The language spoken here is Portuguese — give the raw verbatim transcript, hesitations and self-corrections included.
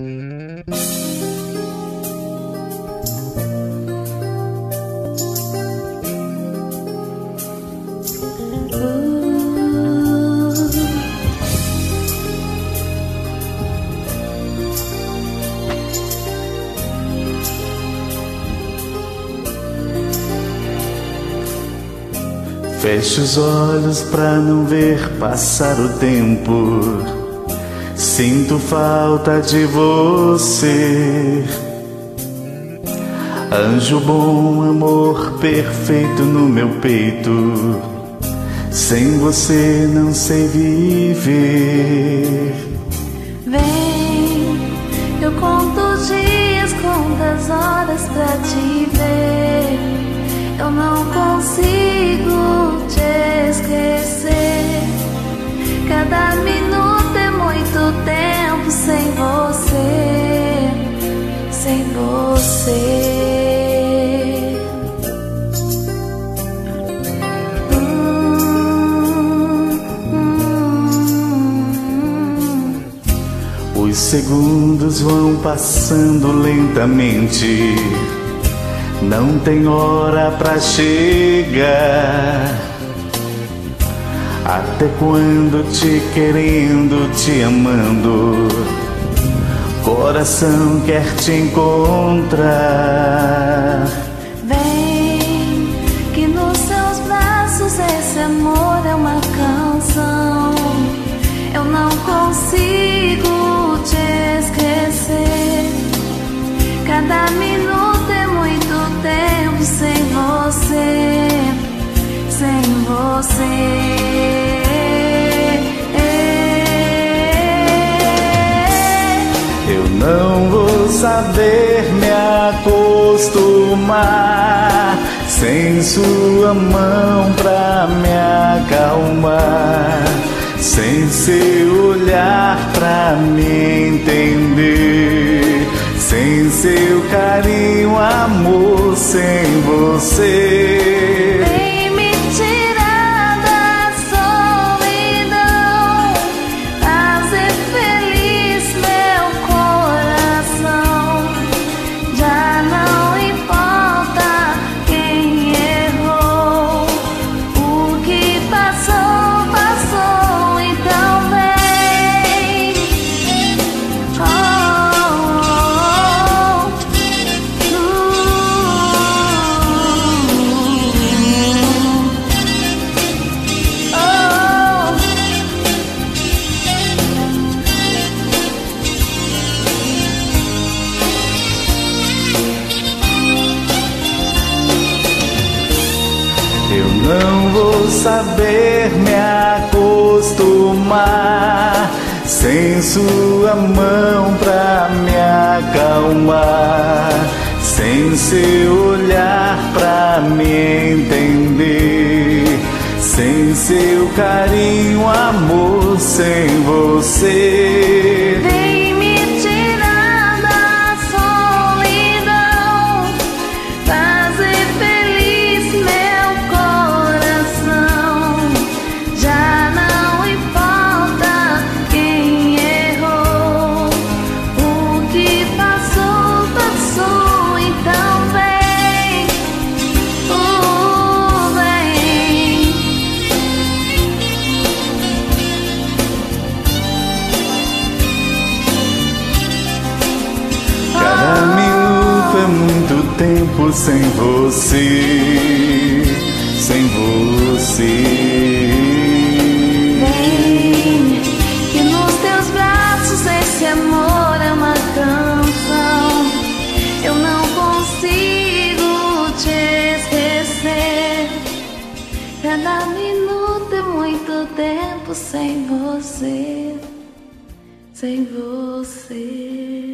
Feche os olhos pra não ver passar o tempo. Sinto falta de você. Anjo bom, amor perfeito no meu peito. Sem você não sei viver. Vem, eu conto os dias, conto as horas pra te ver. Eu não consigo te esquecer. Cada minuto é muito tempo sem você, sem você. hum, hum. Os segundos vão passando lentamente. Não tem hora pra chegar. Até quando te querendo, te amando, coração quer te encontrar. Vem, que nos seus braços esse amor é uma canção. Eu não consigo te esquecer. Cada minuto é muito tempo sem você, sem você. Eu não vou saber me acostumar sem sua mão pra me acalmar, sem seu olhar pra me entender, sem seu carinho, amor, sem você. Vem me tirar da solidão, fazer feliz meu coração. Já não importa quem errou, o que passou, passou, então vem. Oh, Eu não vou saber me acostumar sem sua mão pra me acalmar, sem seu olhar pra me entender, sem seu carinho, amor, sem você. vem me tirar da solidão, fazer feliz meu coração. Já não importa quem errou, o que passou, passou, então vem, oh, vem. Cada minuto é muito tempo sem você, sem você. Vem, que nos teus braços esse amor é uma canção. Eu não consigo te esquecer. Cada minuto é muito tempo sem você, sem você.